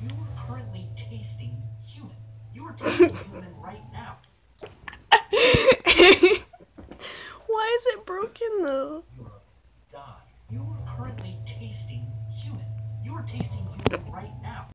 You are currently tasting human. You are tasting human right now. Why is it broken though? You are dying. You are currently tasting human. You are tasting human right now.